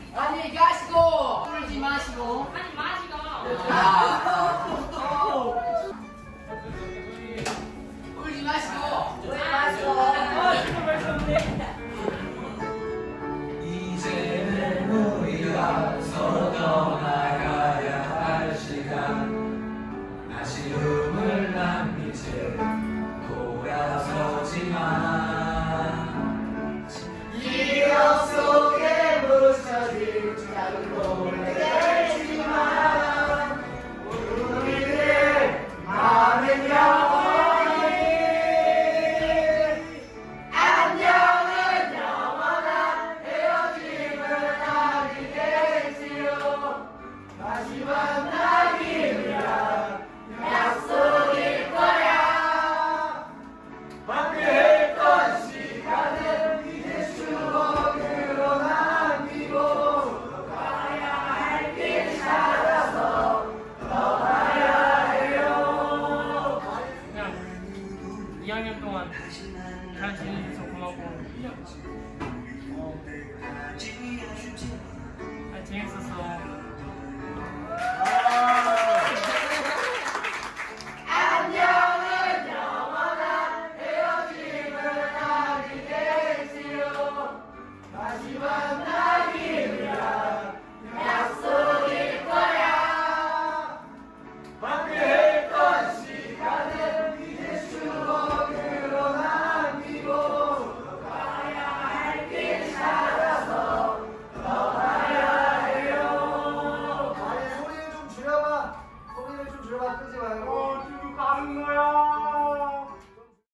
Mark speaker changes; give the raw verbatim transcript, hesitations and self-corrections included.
Speaker 1: 안녕히 가시고 울지 마시고
Speaker 2: 아니 마시고.
Speaker 1: 아. 울지 마시고
Speaker 3: 왜 마시고?
Speaker 4: 이제는 우리가 서로 떠나가야 할 시간 아쉬움을 남긴 채 돌아서지만
Speaker 3: 기억 속에 묻혀진 작은 돌레겠지만 우리들 마음은 영원히 안녕은 영원한 헤어짐을 알리겠지요. 마지막 날이면 약속일 거야. 함께했던 시간은 이제 추억으로 남기고 가야 할 길 찾아서 떠나야 해요.
Speaker 2: 그냥 이 학년 동안 잘 지내줘서 고맙고. 어, 아, 재밌었어.